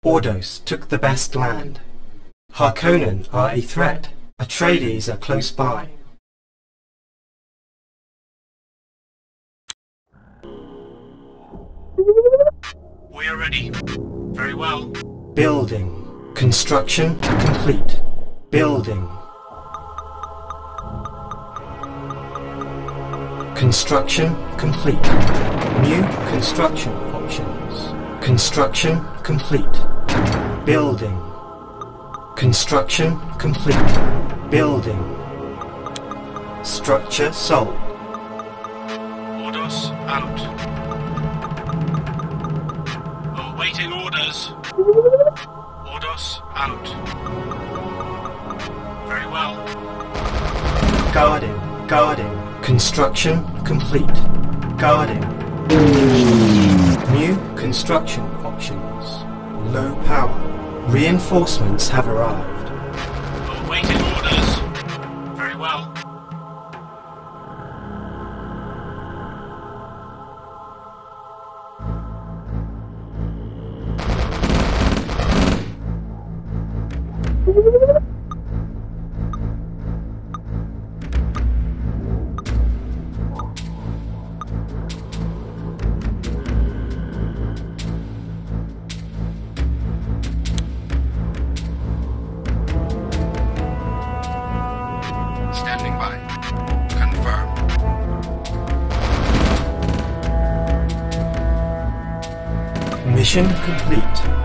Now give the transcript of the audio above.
Ordos took the best land. Harkonnen are a threat. Atreides are close by. We are ready. Very well. Building. Construction complete. Building. Construction complete. New construction options. Construction complete. Building. Construction complete. Building. Structure sold. Orders out. Awaiting orders. Orders out. Very well. Guarding. Guarding. Construction complete. Guarding. New construction options. Low power. Reinforcements have arrived. Awaiting orders. Very well. Standing by. Confirm. Mission complete.